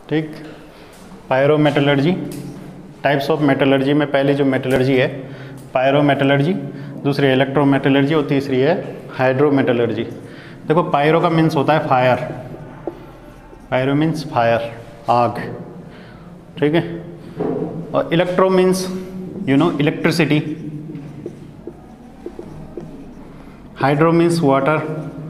ठीक। Pyrometallurgy, types of metallurgy में पहली जो मेटलर्जी है पायरोमेटलर्जी, दूसरी इलेक्ट्रोमेटलर्जी और तीसरी है हाइड्रोमेटलर्जी। देखो पायरो का मीन्स होता है फायर, पायरो मीन्स फायर, आग, ठीक है। और electro means electricity, hydro means water.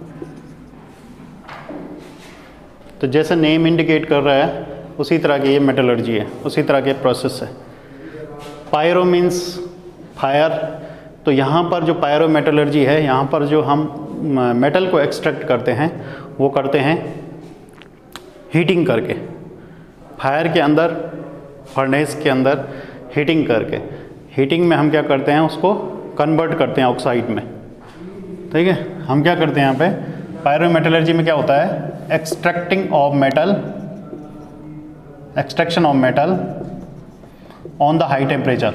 तो जैसे नेम इंडिकेट कर रहा है उसी तरह की ये मेटलर्जी है, उसी तरह के प्रोसेस है। पायरो मीन्स फायर, तो यहाँ पर जो पायरोमेटलर्जी है, यहाँ पर जो हम मेटल को एक्सट्रैक्ट करते हैं वो करते हैं हीटिंग करके, फायर के अंदर, फर्नेस के अंदर हीटिंग करके। हीटिंग में हम क्या करते हैं, उसको कन्वर्ट करते हैं ऑक्साइड में, ठीक है। हम क्या करते हैं यहाँ पे पायरोमेटलर्जी में क्या होता है, extracting of metal, extraction of metal on the high temperature,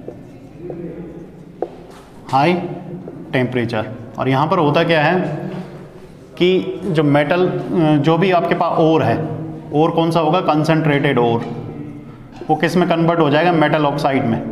high temperature. और यहाँ पर होता क्या है कि जो मेटल, जो भी आपके पास ओर है, ओर कौन सा होगा, कंसंट्रेटेड ओर, वो किस में कन्वर्ट हो जाएगा, मेटल ऑक्साइड में,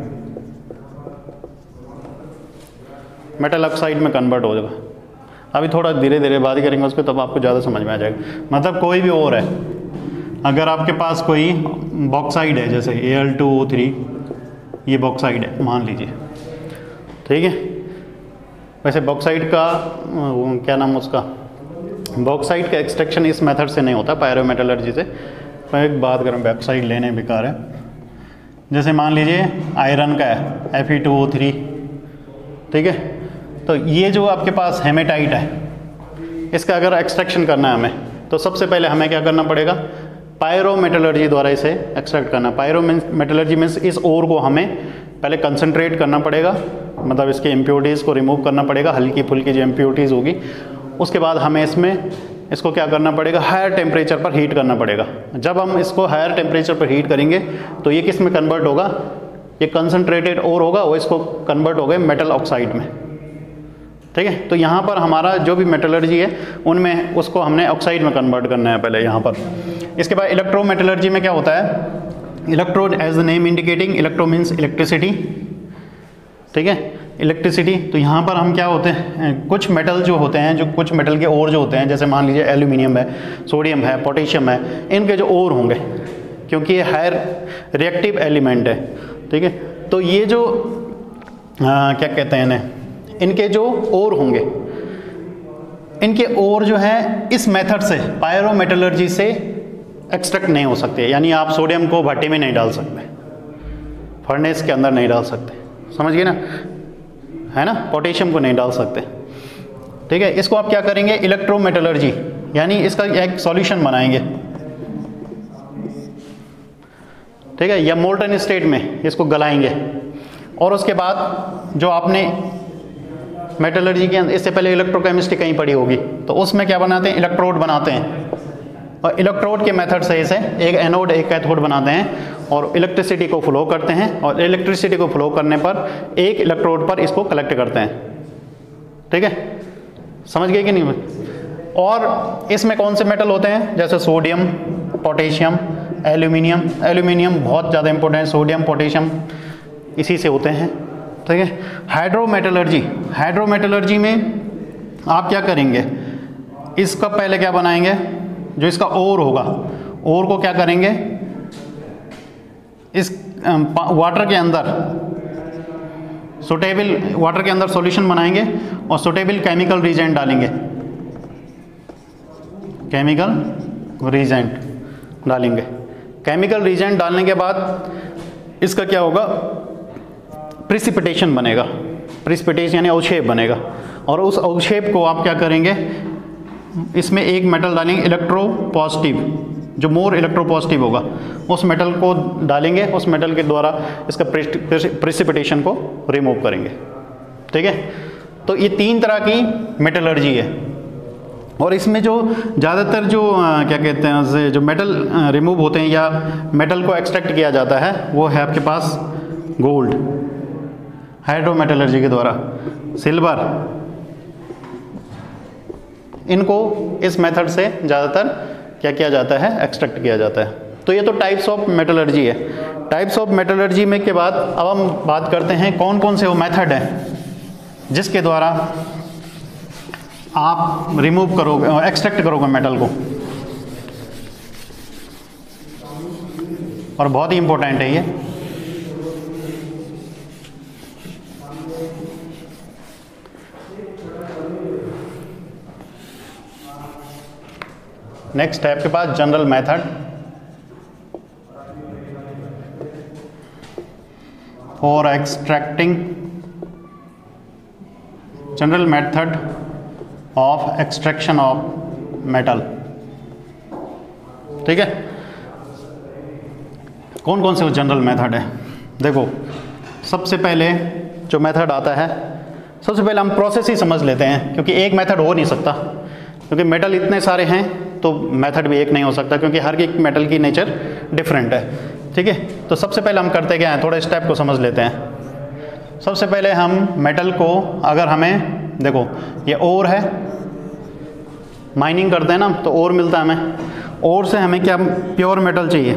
मेटल ऑक्साइड में कन्वर्ट हो जाएगा। अभी थोड़ा धीरे धीरे बात करेंगे उस पर, तब आपको ज़्यादा समझ में आ जाएगा। मतलब कोई भी ओर है, अगर आपके पास कोई बॉक्साइड है, जैसे Al2O3, ये बॉक्साइड है मान लीजिए, ठीक है। वैसे बॉक्साइड का क्या नाम उसका, बॉक्साइड का एक्सट्रैक्शन इस मेथड से नहीं होता पायरोमेटलर्जी से। मैं एक बात करूँ, बॉक्साइड लेने बेकार है। जैसे मान लीजिए आयरन का है Fe2O3, ठीक है। तो ये जो आपके पास हेमेटाइट है, इसका अगर एक्सट्रैक्शन करना है हमें, तो सबसे पहले हमें क्या करना पड़ेगा, पायरोमेटलर्जी द्वारा इसे एक्सट्रैक्ट करना। पायरोमेटलर्जी मीन्स इस ओर को हमें पहले कंसंट्रेट करना पड़ेगा, मतलब इसके इम्प्योरिटीज़ को रिमूव करना पड़ेगा, हल्की फुल्की जो इम्प्योरिटीज़ होगी। उसके बाद हमें इसको क्या करना पड़ेगा, हायर टेम्परेचर पर हीट करना पड़ेगा। जब हम इसको हायर टेम्परेचर पर हीट करेंगे तो ये किस में कन्वर्ट होगा, ये कंसंट्रेटेड ओर होगा, वो इसको कन्वर्ट हो गए मेटल ऑक्साइड में, ठीक है। तो यहाँ पर हमारा जो भी मेटलर्जी है उनमें उसको हमने ऑक्साइड में कन्वर्ट करना है पहले यहाँ पर। इसके बाद इलेक्ट्रोमेटलर्जी में क्या होता है, electro as the name indicating, electro means electricity, ठीक है, इलेक्ट्रिसिटी। तो यहाँ पर हम क्या होते हैं, कुछ मेटल जो होते हैं, जो कुछ मेटल के ओर जो होते हैं, जैसे मान लीजिए एल्यूमिनियम है, सोडियम है, पोटेशियम है, इनके जो ओर होंगे, क्योंकि ये हायर रिएक्टिव एलिमेंट है, ठीक है। तो ये जो क्या कहते हैं इन्हें, इनके जो ओर होंगे, इनके ओर जो है इस मेथड से, पायरोमेटलर्जी से एक्सट्रैक्ट नहीं हो सकते। यानी आप सोडियम को भट्टी में नहीं डाल सकते, फर्नेस के अंदर नहीं डाल सकते, समझ गए ना, है ना। पोटेशियम को नहीं डाल सकते, ठीक है। इसको आप क्या करेंगे, इलेक्ट्रोमेटलर्जी, यानी इसका एक सॉल्यूशन बनाएंगे, ठीक है, या मोल्टन स्टेट में इसको गलाएंगे। और उसके बाद जो आपने मेटलर्जी के अंदर, इससे पहले इलेक्ट्रोकेमिस्ट्री कहीं पढ़ी होगी, तो उसमें क्या बनाते हैं, इलेक्ट्रोड बनाते हैं, और इलेक्ट्रोड के मेथड से इसे एक एनोड एक कैथोड बनाते हैं और इलेक्ट्रिसिटी को फ्लो करते हैं, और इलेक्ट्रिसिटी को फ्लो करने पर एक इलेक्ट्रोड पर इसको कलेक्ट करते हैं, ठीक है। समझ गए कि नहीं। और इसमें कौन से मेटल होते हैं, जैसे सोडियम, पोटेशियम, एल्यूमिनियम। एल्यूमिनियम बहुत ज़्यादा इंपॉर्टेंट, सोडियम, पोटेशियम इसी से होते हैं, ठीक है। हाइड्रोमेटलर्जी, हाइड्रोमेटलर्जी में आप क्या करेंगे, इसका पहले क्या बनाएंगे, जो इसका ओर होगा, ओर को क्या करेंगे, इस वाटर के अंदर, सुटेबल वाटर के अंदर सॉल्यूशन बनाएंगे और सुटेबल केमिकल रीजेंट डालेंगे, केमिकल रीजेंट डालेंगे। केमिकल रीजेंट डालने के बाद इसका क्या होगा, प्रिसिपिटेशन बनेगा, प्रिसिपिटेशन यानी अवक्षेप बनेगा। और उस अवक्षेप को आप क्या करेंगे, इसमें एक मेटल डालेंगे इलेक्ट्रो पॉजिटिव, जो मोर इलेक्ट्रो पॉजिटिव होगा, उस मेटल को डालेंगे, उस मेटल के द्वारा इसका प्रिसिपिटेशन को रिमूव करेंगे, ठीक है। तो ये तीन तरह की मेटलर्जी है। और इसमें जो ज़्यादातर जो क्या कहते हैं, जो मेटल रिमूव होते हैं या मेटल को एक्सट्रैक्ट किया जाता है, वो है आपके पास गोल्ड, हाइड्रोमेटलर्जी के द्वारा, सिल्वर, इनको इस मेथड से ज़्यादातर क्या किया जाता है, एक्सट्रैक्ट किया जाता है। तो ये तो टाइप्स ऑफ मेटलर्जी है। टाइप्स ऑफ मेटलर्जी में के बाद अब हम बात करते हैं कौन कौन से वो मेथड हैं जिसके द्वारा आप रिमूव करोगे, एक्सट्रैक्ट करोगे मेटल को, और बहुत ही इंपॉर्टेंट है ये। नेक्स्ट है आपके पास general method for extracting, general method of extraction of metal. ठीक है, कौन कौन से जनरल मेथड है? देखो, सबसे पहले जो मेथड आता है, सबसे पहले हम प्रोसेस ही समझ लेते हैं, क्योंकि एक मेथड हो नहीं सकता, क्योंकि मेटल इतने सारे हैं तो मेथड भी एक नहीं हो सकता, क्योंकि हर एक मेटल की नेचर डिफरेंट है। ठीक है, तो सबसे पहले हम करते क्या हैं, थोड़ा स्टेप को समझ लेते हैं। सबसे पहले हम मेटल को, अगर हमें देखो ये ओर है, माइनिंग करते हैं ना तो ओर मिलता है हमें, ओर से हमें क्या, प्योर मेटल चाहिए।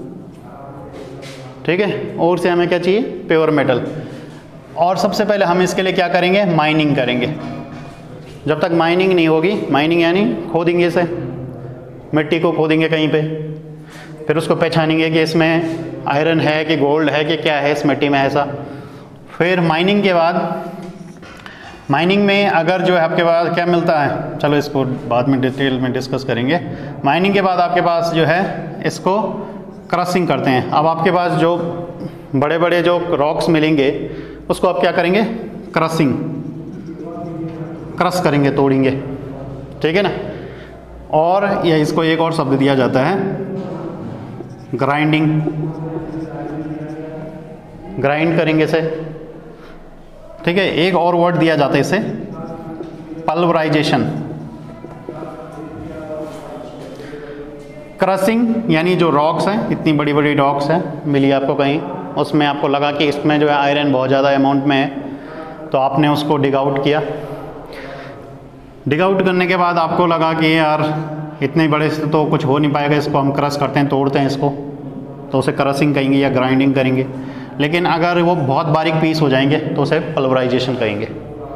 ठीक है, ओर से हमें क्या चाहिए, प्योर मेटल। और सबसे पहले हम इसके लिए क्या करेंगे, माइनिंग करेंगे। जब तक माइनिंग नहीं होगी, माइनिंग यानी खोदेंगे इसे, मिट्टी को खोदेंगे कहीं पे, फिर उसको पहचानेंगे कि इसमें आयरन है कि गोल्ड है कि क्या है इस मिट्टी में ऐसा। फिर माइनिंग के बाद, माइनिंग में अगर जो है आपके पास क्या मिलता है, चलो इसको बाद में डिटेल में डिस्कस करेंगे। माइनिंग के बाद आपके पास जो है इसको क्रशिंग करते हैं। अब आपके पास जो बड़े बड़े जो रॉक्स मिलेंगे उसको आप क्या करेंगे, क्रशिंग, क्रश करेंगे, तोड़ेंगे। ठीक है ना। और या इसको एक और शब्द दिया जाता है ग्राइंडिंग, ग्राइंड करेंगे इसे। ठीक है, एक और वर्ड दिया जाता है इसे, पल्वराइजेशन। क्रशिंग यानी जो रॉक्स हैं, इतनी बड़ी बड़ी रॉक्स हैं, मिली आपको कहीं, उसमें आपको लगा कि इसमें जो है आयरन बहुत ज़्यादा अमाउंट में है, तो आपने उसको डिग आउट किया। डिग आउट करने के बाद आपको लगा कि यार इतने बड़े से तो कुछ हो नहीं पाएगा, इसको हम क्रश करते हैं, तोड़ते हैं इसको, तो उसे क्रशिंग कहेंगे या ग्राइंडिंग करेंगे। लेकिन अगर वो बहुत बारीक पीस हो जाएंगे तो उसे पल्वराइजेशन कहेंगे।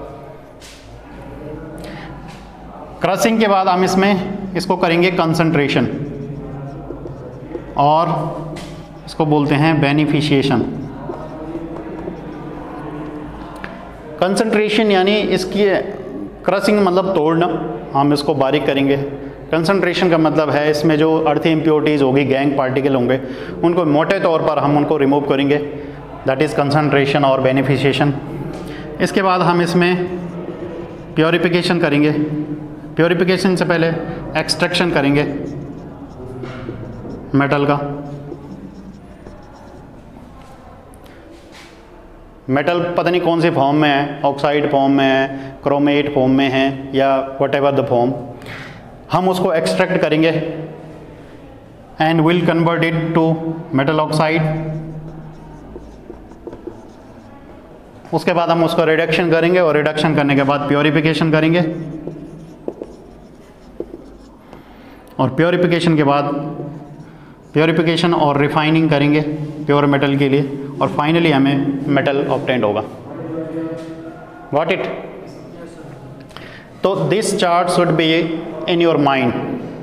क्रशिंग के बाद हम इसमें इसको करेंगे कंसंट्रेशन, और इसको बोलते हैं बेनिफिशिएशन। कंसंट्रेशन यानी इसकी, क्रशिंग मतलब तोड़ना, हम इसको बारीक करेंगे। कंसंट्रेशन का मतलब है इसमें जो अर्थी इम्प्योरिटीज़ होगी, गैंग पार्टिकल होंगे, उनको मोटे तौर पर हम उनको रिमूव करेंगे, दैट इज़ कंसंट्रेशन और बेनिफिशिएशन। इसके बाद हम इसमें प्योरिफिकेशन करेंगे। प्योरिफिकेशन से पहले एक्सट्रैक्शन करेंगे मेटल का। मेटल पता नहीं कौन सी फॉर्म में है, ऑक्साइड फॉर्म में है, क्रोमेट फॉर्म में है, या व्हाटएवर द फॉर्म, हम उसको एक्सट्रैक्ट करेंगे and will convert it to metal oxide. उसके बाद हम उसका रिडक्शन करेंगे, और रिडक्शन करने के बाद प्योरिफिकेशन करेंगे, और प्योरिफिकेशन के बाद प्योरिफिकेशन और रिफाइनिंग करेंगे प्योर मेटल के लिए, और फाइनली हमें मेटल ऑब्टेन्ड होगा। Got it? तो this chart should be in your mind.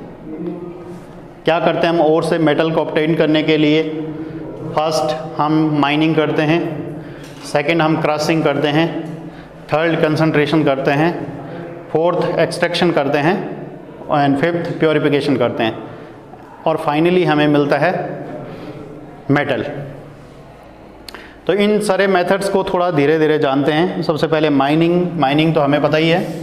क्या करते हैं हम ओर से मेटल को ऑब्टेन करने के लिए? फर्स्ट हम माइनिंग करते हैं, सेकंड हम क्रशिंग करते हैं, थर्ड कंसंट्रेशन करते हैं, फोर्थ एक्सट्रैक्शन करते हैं, एंड फिफ्थ प्योरिफिकेशन करते हैं, और फाइनली हमें मिलता है मेटल। तो इन सारे मेथड्स को थोड़ा धीरे धीरे जानते हैं। सबसे पहले माइनिंग, माइनिंग तो हमें पता ही है।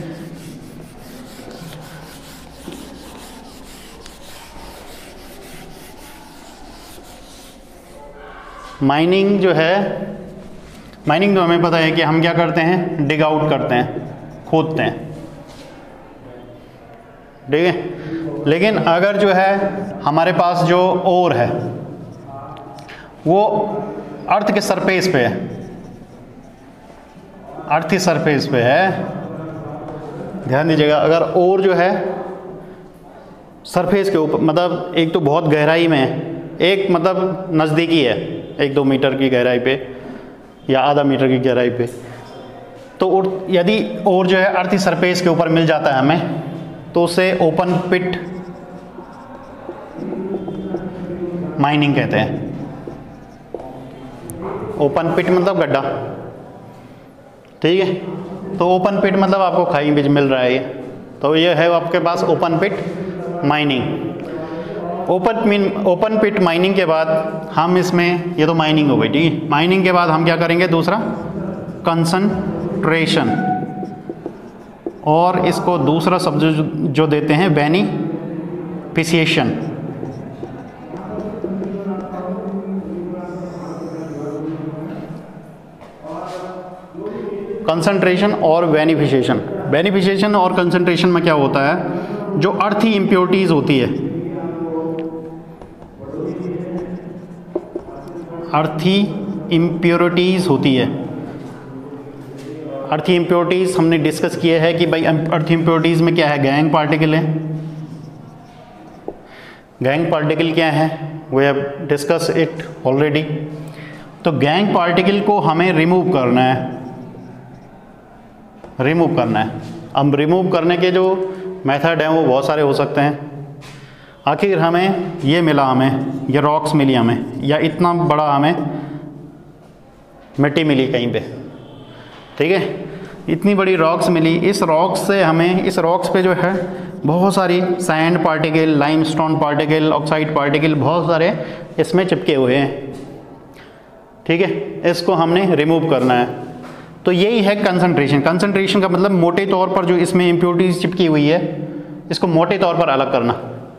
माइनिंग जो है, माइनिंग तो हमें पता है कि हम क्या करते हैं, डिग आउट करते हैं, खोदते हैं। ठीक है, लेकिन अगर जो है हमारे पास जो ओर है वो अर्थ के सरफेस पे है, अर्थ की सरफेस पे है, ध्यान दीजिएगा। अगर ओर जो है सरफेस के ऊपर, मतलब एक तो बहुत गहराई में है एक मतलब नज़दीकी है 1-2 मीटर की गहराई पे या आधा मीटर की गहराई पे। तो यदि और जो है अर्थ सरफेस के ऊपर मिल जाता है हमें तो उसे ओपन पिट माइनिंग कहते हैं। ओपन पिट मतलब गड्ढा, ठीक है। तो ओपन पिट मतलब आपको खाई बीच मिल रहा है ये, तो ये है आपके पास open pit mining. Open pit mining के बाद हम इसमें, ये तो माइनिंग हो गई, ठीक है। माइनिंग के बाद हम क्या करेंगे, दूसरा कंसंट्रेशन, और इसको दूसरा शब्द जो देते हैं बेनिफिशिएशन। कंसंट्रेशन और बेनिफिशिएशन। बेनिफिशिएशन और कंसंट्रेशन में क्या होता है, जो अर्थी इम्प्योरिटीज होती है, अर्थी इम्प्योरिटीज होती है। अर्थी इम्प्योरिटीज हमने डिस्कस किया है कि भाई अर्थी इम्प्योरिटीज में क्या है, गैंग पार्टिकल है। गैंग पार्टिकल क्या है, we have discuss it already. तो गैंग पार्टिकल को हमें रिमूव करना है, रिमूव करना है। अब रिमूव करने के जो मेथड हैं वो बहुत सारे हो सकते हैं। आखिर हमें ये मिला, हमें ये रॉक्स मिली हमें, या इतना बड़ा हमें मिट्टी मिली कहीं पे, ठीक है। इतनी बड़ी रॉक्स मिली, इस रॉक्स से हमें, इस रॉक्स पे जो है बहुत सारी sand particle, limestone particle, oxide particle बहुत सारे इसमें चिपके हुए हैं, ठीक है। इसको हमने रिमूव करना है। तो यही है कंसंट्रेशन। कंसंट्रेशन का मतलब मोटे तौर पर जो इसमें इम्प्योरिटीज चिपकी हुई है इसको मोटे तौर पर अलग करना।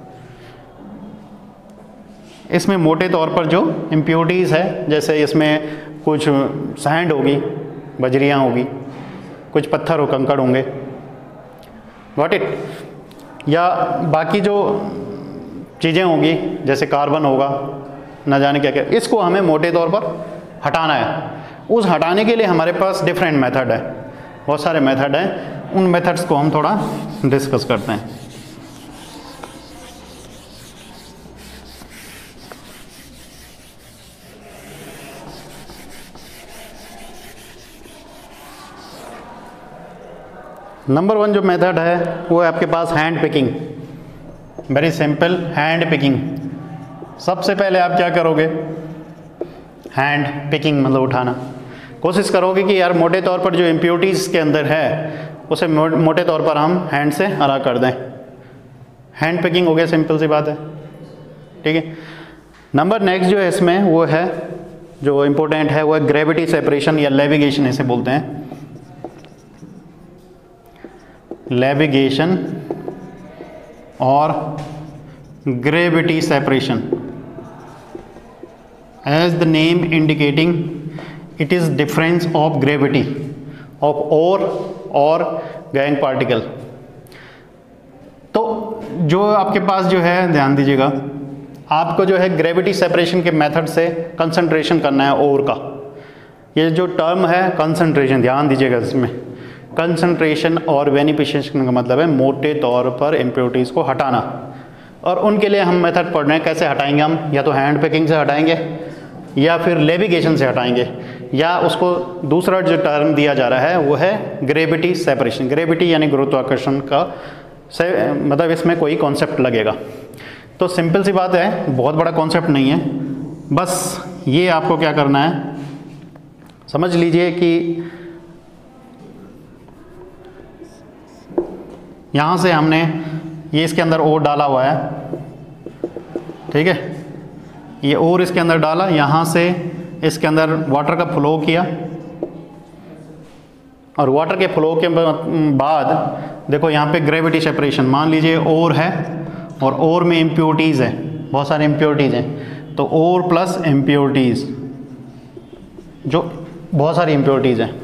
इसमें मोटे तौर पर जो इम्प्योरिटीज है, जैसे इसमें कुछ सैंड होगी, बजरियाँ होगी, कुछ पत्थर और कंकड़ होंगे, गॉट इट, या बाकी जो चीज़ें होंगी जैसे कार्बन होगा, न जाने क्या क्या, इसको हमें मोटे तौर पर हटाना है। उस हटाने के लिए हमारे पास डिफरेंट मेथड है, बहुत सारे मेथड हैं। उन मेथड्स को हम थोड़ा डिस्कस करते हैं। नंबर 1 जो मेथड है वो है आपके पास hand picking. Very simple, hand picking. सबसे पहले आप क्या करोगे, हैंड पिकिंग मतलब उठाना। कोशिश करोगे कि यार मोटे तौर पर जो इम्प्योरिटीज़ के अंदर है उसे मोटे तौर पर हम हैंड से अलग कर दें। हैंड पिकिंग हो गया, सिंपल सी बात है, ठीक है। नंबर नेक्स्ट जो है इसमें वो है, जो इम्पोर्टेंट है वो है ग्रेविटी सेपरेशन या लेविगेशन इसे बोलते हैं। लेविगेशन और gravity separation, as the name indicating it is difference of gravity of ore or gang particle। तो जो आपके पास जो है, ध्यान दीजिएगा, आपको जो है ग्रेविटी सेपरेशन के मेथड से कंसंट्रेशन करना है ओर का। ये जो टर्म है कंसंट्रेशन, ध्यान दीजिएगा इसमें, कंसंट्रेशन और बेनिफिशिएशन का मतलब है मोटे तौर पर इम्प्योरिटीज़ को हटाना। और उनके लिए हम मेथड पढ़ रहे हैं, कैसे हटाएंगे हम, या तो हैंड पिकिंग से हटाएंगे या फिर लेविगेशन से हटाएंगे, या उसको दूसरा जो टर्म दिया जा रहा है वो है ग्रेविटी सेपरेशन। ग्रेविटी यानी गुरुत्वाकर्षण का से मतलब इसमें कोई कॉन्सेप्ट लगेगा। तो सिंपल सी बात है, बहुत बड़ा कॉन्सेप्ट नहीं है, बस ये आपको क्या करना है, समझ लीजिए कि यहाँ से हमने ये इसके अंदर ओर डाला हुआ है, ठीक है, ये और इसके अंदर डाला, यहाँ से इसके अंदर वाटर का फ्लो किया, और वाटर के फ्लो के बाद देखो यहाँ पे ग्रेविटी सेपरेशन, मान लीजिए और है और और में इम्प्योरिटीज़ है, बहुत सारे इम्प्योरिटीज़ हैं, तो और प्लस इम्प्योरिटीज़, जो बहुत सारी इम्प्योरिटीज़ हैं,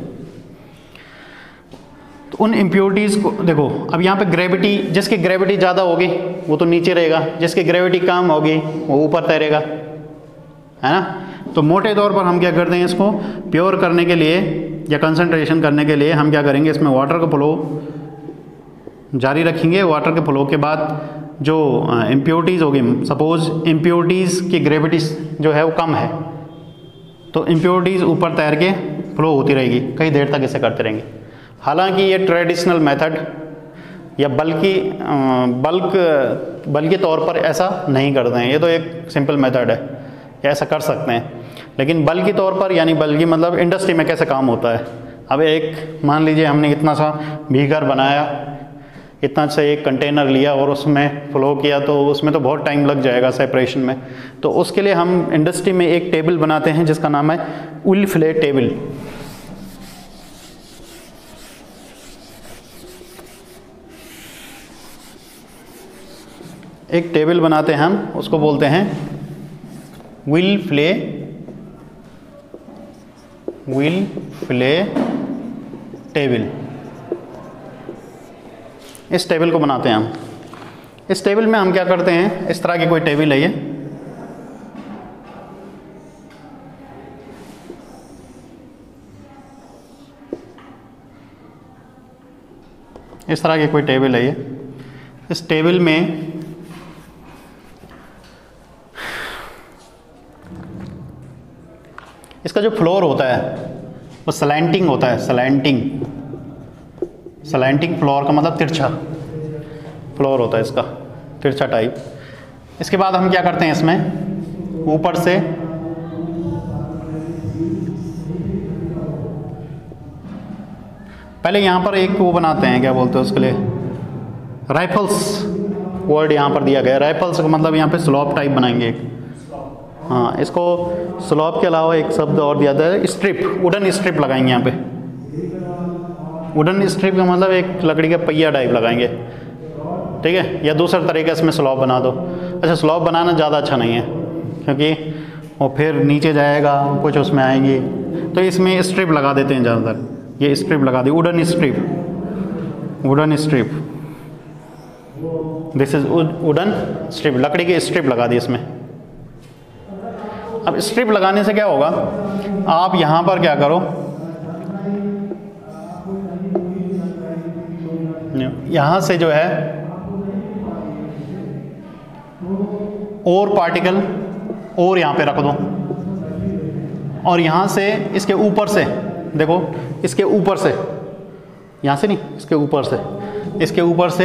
तो उन इम्प्योरिटीज़ को देखो। अब यहाँ पे ग्रेविटी, जिसकी ग्रेविटी ज़्यादा होगी वो तो नीचे रहेगा, जिसकी ग्रेविटी कम होगी वो ऊपर तैरेगा, है ना। तो मोटे तौर पर हम क्या करते हैं, इसको प्योर करने के लिए या कंसंट्रेशन करने के लिए हम क्या करेंगे, इसमें वाटर का फ्लो जारी रखेंगे। वाटर के फ्लो के बाद जो इम्प्योरिटीज़ होगी, सपोज इम्प्योरिटीज़ की ग्रेविटी जो है वो कम है, तो इम्प्योरिटीज़ ऊपर तैर के फ्लो होती रहेगी, कई देर तक इसे करते रहेंगे। हालांकि ये ट्रेडिशनल मेथड या बल्कि तौर पर ऐसा नहीं करते हैं, ये तो एक सिंपल मेथड है, ऐसा कर सकते हैं। लेकिन बल्कि तौर पर यानी बल्कि मतलब इंडस्ट्री में कैसे काम होता है, अब एक मान लीजिए हमने इतना सा बीकर बनाया, इतना से एक कंटेनर लिया और उसमें फ्लो किया, तो उसमें तो बहुत टाइम लग जाएगा सेपरेशन में। तो उसके लिए हम इंडस्ट्री में एक टेबल बनाते हैं जिसका नाम है विल-फ्ले टेबल। एक टेबल बनाते हैं हम, उसको बोलते हैं विल-फ्ले टेबल। इस टेबल को बनाते हैं हम। इस टेबल में हम क्या करते हैं, इस तरह की कोई टेबल है ये, इस तरह की कोई टेबल है ये। इस टेबल में इसका जो फ्लोर होता है वो स्लैंटिंग होता है, स्लैंटिंग फ्लोर का मतलब तिरछा फ्लोर होता है इसका, तिरछा टाइप। इसके बाद हम क्या करते हैं, इसमें ऊपर से पहले यहाँ पर एक वो बनाते हैं, क्या बोलते हैं उसके लिए, राइफल्स वर्ड यहाँ पर दिया गया है। राइफल्स का मतलब यहाँ पे स्लॉप टाइप बनाएंगे एक, हाँ, इसको स्लॉप के अलावा एक शब्द और दिया था, स्ट्रिप, वुडन स्ट्रिप लगाएंगे यहाँ पे। वुडन स्ट्रिप का मतलब एक लकड़ी का पहिया टाइप लगाएंगे, ठीक है, या दूसरा तरीके से इसमें स्लॉप बना दो। अच्छा, स्लॉप बनाना ज़्यादा अच्छा नहीं है क्योंकि वो फिर नीचे जाएगा, कुछ उसमें आएंगी, तो इसमें स्ट्रिप लगा देते हैं ज़्यादातर। ये स्ट्रिप लगा दी, wooden strip, this is wooden strip, लकड़ी की स्ट्रिप लगा दी इसमें। अब स्ट्रिप लगाने से क्या होगा, आप यहाँ पर क्या करो, यहाँ से जो है और पार्टिकल और यहाँ पे रख दो, और यहाँ से इसके ऊपर से देखो, इसके ऊपर से, यहाँ से नहीं, इसके ऊपर से, इसके ऊपर से,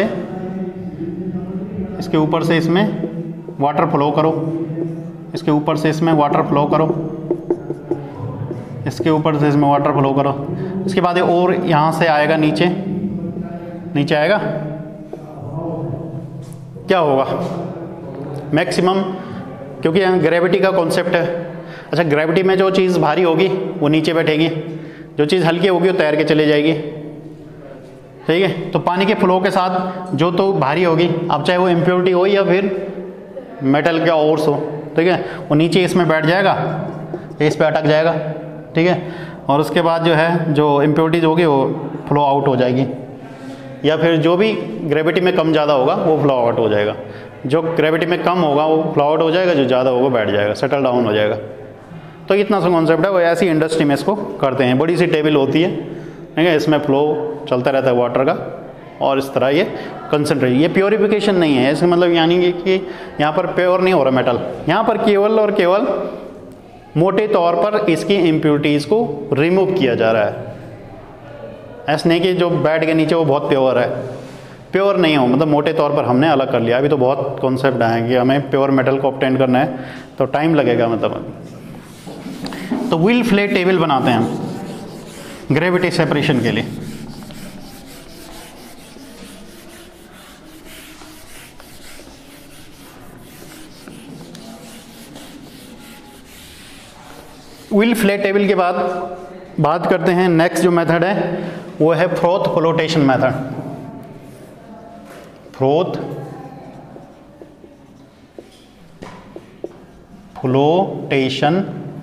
इसके ऊपर से इसमें वाटर फ्लो करो, इसके ऊपर से इसमें वाटर फ्लो करो, इसके ऊपर से इसमें वाटर फ्लो करो। इसके बाद और यहाँ से आएगा नीचे, नीचे आएगा, क्या होगा मैक्सिमम, क्योंकि यहाँ ग्रेविटी का कॉन्सेप्ट है। अच्छा, ग्रेविटी में जो चीज़ भारी होगी वो नीचे बैठेगी, जो चीज़ हल्की होगी वो तैर के चले जाएगी, ठीक है। तो पानी के फ्लो के साथ जो तो भारी होगी, अब चाहे वो इम्प्योरिटी हो या फिर मेटल का ओर्स हो, ठीक है, वो नीचे इसमें बैठ जाएगा, इस पे अटक जाएगा, ठीक है, और उसके बाद जो है जो इम्प्योरिटीज होगी वो फ्लो आउट हो जाएगी, या फिर जो भी ग्रेविटी में कम ज़्यादा होगा वो फ्लो आउट हो जाएगा। जो ग्रेविटी में कम होगा वो फ्लो आउट हो जाएगा, जो ज़्यादा होगा बैठ जाएगा, सेटल डाउन हो जाएगा। तो इतना सा कॉन्सेप्ट है, वो ऐसी इंडस्ट्री में इसको करते हैं। बड़ी सी टेबल होती है, ठीक है, इसमें फ्लो चलता रहता है वाटर का, और इस तरह ये कंसनट्रेट, ये प्योरीफिकेशन नहीं है, इसका मतलब यानी कि यहाँ पर प्योर नहीं हो रहा मेटल, यहाँ पर केवल और केवल मोटे तौर पर इसकी इम्प्योरिटीज़ को रिमूव किया जा रहा है। ऐसा नहीं कि जो बैठ के नीचे वो बहुत प्योर है, प्योर नहीं हो, मतलब मोटे तौर पर हमने अलग कर लिया। अभी तो बहुत कॉन्सेप्ट आए कि हमें प्योर मेटल को ऑब्टेन करना है, तो टाइम लगेगा मतलब। तो विल-फ्ले टेबल बनाते हैं हम ग्रेविटी सेपरेशन के लिए। विल-फ्ले टेबल के बाद बात करते हैं, नेक्स्ट जो मेथड है वो है froth flotation method. Froth flotation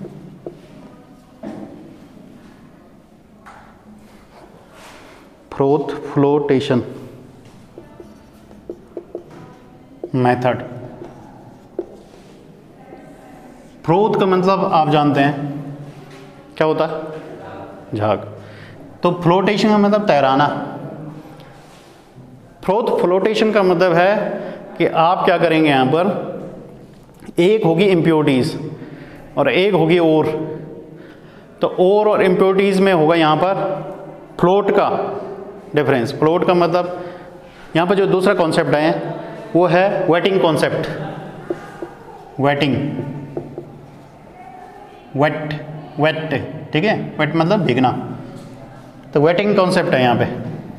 method. Froth का मतलब आप जानते हैं क्या होता है, झाग। तो फ्लोटेशन का मतलब तैराना। फ्रोथ फ्लोटेशन का मतलब है कि आप क्या करेंगे यहाँ पर, एक होगी इम्प्योरिटीज़ और एक होगी ओर। तो ओर और इम्प्योरिटीज़ में होगा यहाँ पर फ्लोट का डिफरेंस। फ्लोट का मतलब यहाँ पर जो दूसरा कॉन्सेप्ट है वो है वेटिंग कॉन्सेप्ट। वेटिंग, वेट, ठीक है, वेट मतलब भीगना। तो वेटिंग कॉन्सेप्ट है यहाँ पे।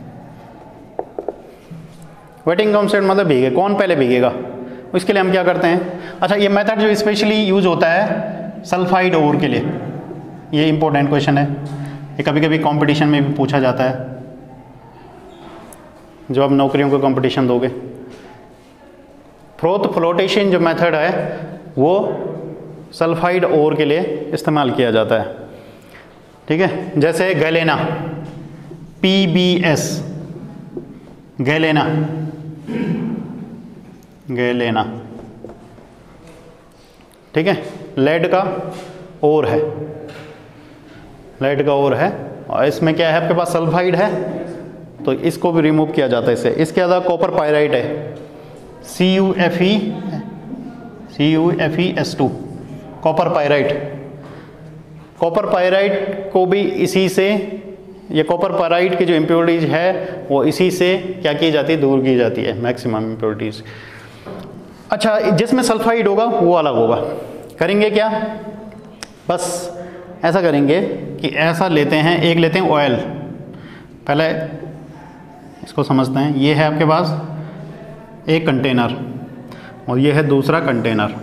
वेटिंग कॉन्सेप्ट मतलब भीगे, कौन पहले भीगेगा, उसके लिए हम क्या करते हैं। अच्छा, ये मेथड जो स्पेशली यूज होता है सल्फाइड ओर के लिए, ये इंपॉर्टेंट क्वेश्चन है, ये कभी कभी कंपटीशन में भी पूछा जाता है जो आप नौकरियों को कंपटीशन दोगे। फ्लोटेशन जो मेथड है वो सल्फाइड ओर के लिए इस्तेमाल किया जाता है, ठीक है। जैसे गैलेना, PbS, गैलेना, ठीक है, लेड का ओर है, लेड का ओर है, और इसमें क्या है आपके पास सल्फाइड है, तो इसको भी रिमूव किया जाता है इससे। इसके अलावा कॉपर पायराइट है, CuFeS2, copper pyrite. Copper pyrite को भी इसी से, ये कॉपर पायराइट की जो इम्प्योरिटीज है वो इसी से क्या की जाती है, दूर की जाती है, मैक्सिमम इम्प्योरिटीज। अच्छा, जिसमें सल्फाइड होगा वो अलग होगा। करेंगे क्या, बस ऐसा करेंगे कि ऐसा लेते हैं, एक लेते हैं ऑयल, पहले इसको समझते हैं। ये है आपके पास एक कंटेनर और ये है दूसरा कंटेनर।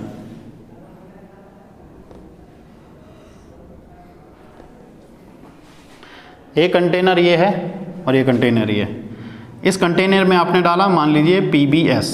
एक कंटेनर ये है और ये कंटेनर ये है। इस कंटेनर में आपने डाला मान लीजिए PbS,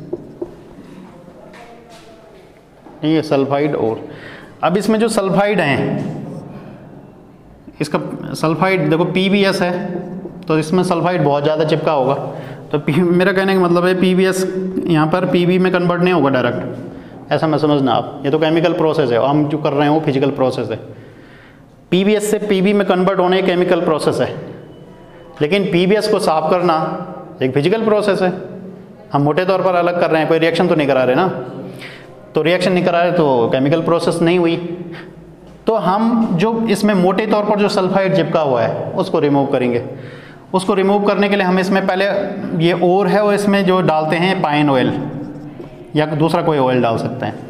ये सल्फाइड ओर। अब इसमें जो सल्फाइड हैं, इसका सल्फाइड देखो PbS है तो इसमें सल्फाइड बहुत ज़्यादा चिपका होगा। तो मेरा कहने का मतलब है PbS यहाँ पर Pb में कन्वर्ट नहीं होगा डायरेक्ट, ऐसा मैं समझना आप। ये तो केमिकल प्रोसेस है, हम जो कर रहे हैं वो फिजिकल प्रोसेस है। PbS से Pb में कन्वर्ट होने केमिकल प्रोसेस है, लेकिन PbS को साफ करना एक फिजिकल प्रोसेस है। हम मोटे तौर पर अलग कर रहे हैं, कोई रिएक्शन तो नहीं करा रहे ना, तो रिएक्शन नहीं करा रहे तो केमिकल प्रोसेस नहीं हुई। तो हम जो इसमें मोटे तौर पर जो सल्फाइड चिपका हुआ है उसको रिमूव करेंगे। उसको रिमूव करने के लिए हम इसमें पहले ये ओर है और इसमें जो डालते हैं पाइन ऑयल या दूसरा कोई ऑयल डाल सकते हैं,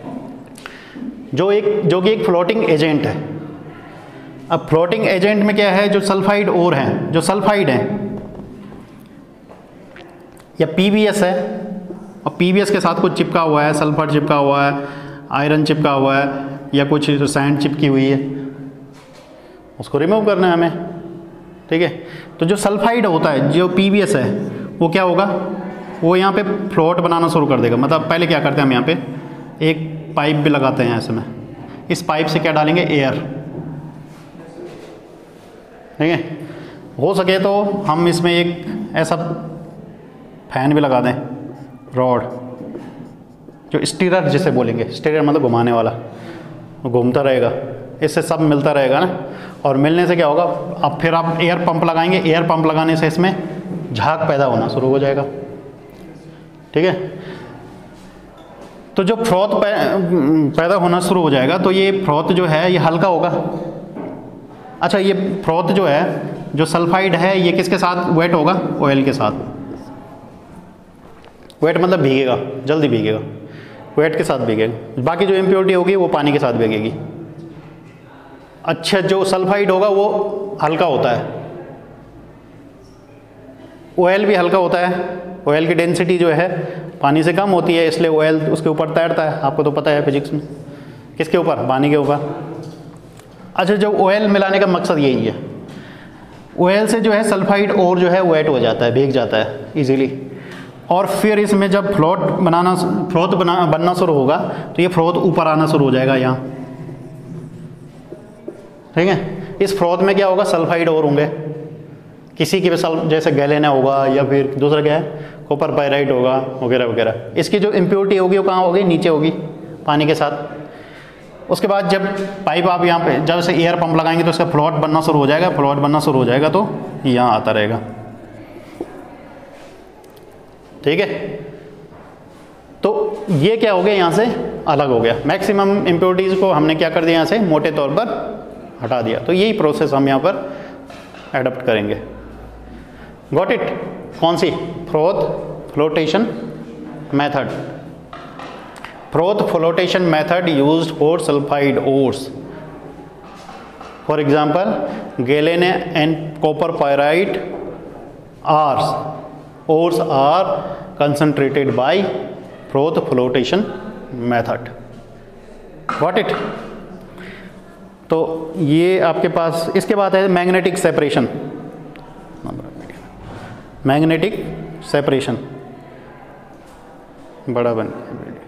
जो कि एक फ्लोटिंग एजेंट है। अब फ्लोटिंग एजेंट में क्या है, जो सल्फाइड ओर हैं, जो सल्फाइड हैं या PbS है, और PbS के साथ कुछ चिपका हुआ है, सल्फर चिपका हुआ है, आयरन चिपका हुआ है, या कुछ जो सैंड चिपकी हुई है, उसको रिमूव करना है हमें, ठीक है। तो जो सल्फाइड होता है, जो PbS है, वो क्या होगा, वो यहाँ पे फ्लोट बनाना शुरू कर देगा। मतलब पहले क्या करते हैं हम यहाँ पे एक पाइप भी लगाते हैं ऐसे में, इस पाइप से क्या डालेंगे, एयर, ठीक है। हो सके तो हम इसमें एक ऐसा फैन भी लगा दें, रॉड, जो स्टीरर जिसे बोलेंगे, स्टीरर मतलब घुमाने वाला, वो घूमता रहेगा, इससे सब मिलता रहेगा ना। और मिलने से क्या होगा, अब फिर आप एयर पंप लगाएंगे, एयर पंप लगाने से इसमें झाग पैदा होना शुरू हो जाएगा, ठीक है। तो जो फ्रॉथ पैदा होना शुरू हो जाएगा, तो ये फ्रॉथ जो है ये हल्का होगा। अच्छा, ये फ्रॉथ जो है, जो सल्फाइड है, ये किसके साथ वेट होगा, ऑयल के साथ। वेट मतलब भीगेगा, जल्दी भीगेगा, वेट के साथ भीगेगा। बाकी जो इम्प्योरिटी होगी वो पानी के साथ भीगेगी। अच्छा, जो सल्फाइड होगा वो हल्का होता है, ऑयल भी हल्का होता है। ऑयल की डेंसिटी जो है पानी से कम होती है, इसलिए ऑयल उसके ऊपर तैरता है, आपको तो पता है फिजिक्स में। किसके ऊपर, पानी के ऊपर। अच्छा, जो ऑयल मिलाने का मकसद यही है, ऑयल से जो है सल्फाइड और जो है वेट हो जाता है, भीग जाता है इजीली। और फिर इसमें जब फ्रोथ बनना शुरू होगा तो ये फ्रोथ ऊपर आना शुरू हो जाएगा यहाँ, ठीक है। इस फ्रोथ में क्या होगा, सल्फाइड और होंगे, किसी की भी जैसे गैलेना होगा या फिर दूसरा क्या है, कॉपर पायराइट होगा वगैरह वगैरह। इसकी जो इम्प्योरिटी होगी वो कहाँ होगी, नीचे होगी पानी के साथ। उसके बाद जब पाइप आप यहाँ पे जब से एयर पंप लगाएंगे तो इसका फ्लोट बनना शुरू हो जाएगा, फ्लोट बनना शुरू हो जाएगा तो यहाँ आता रहेगा, ठीक है। ये क्या हो गया, यहाँ से अलग हो गया। मैक्सिमम इम्प्योरिटीज़ को हमने क्या कर दिया, यहाँ से मोटे तौर पर हटा दिया। तो यही प्रोसेस हम यहाँ पर एडप्ट करेंगे। Got it? कौन सी? Froth flotation method. Froth flotation method used for sulphide ores. For example galena and copper pyrite ores are concentrated by froth flotation method. Got it? तो ये आपके पास, इसके बाद है मैग्नेटिक सेपरेशन। मैग्नेटिक सेपरेशन बड़ा बन